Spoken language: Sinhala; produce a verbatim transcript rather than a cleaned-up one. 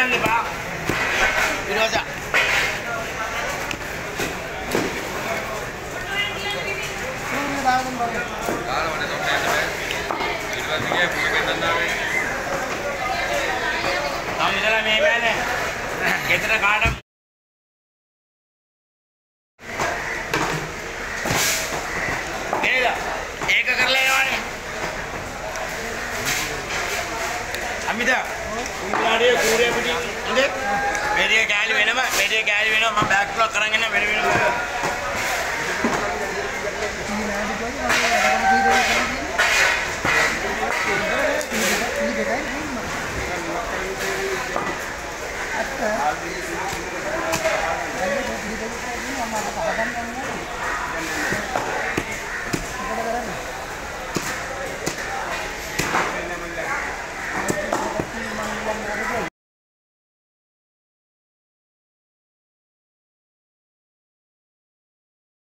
ගන්න එපා. විරෝධා. දාගන්න බෑ. දාලා වඩ තොන්න යන්න බෑ. ඊට පස්සේ ගියා පුඩු ගෙන්නන්න ආවේ. තාම ඉතලා මේ බෑනේ. ගෙදර කාටද ඒක කරලා යවන්නේ. අමිතා උන්ලාඩිය කූරිය පිටින් ඉඳ මෙරිය කෑලි වෙනම මෙරිය කෑලි වෙනම මම බෑග් එකක් අරන් එන්න මෙරිය වෙනම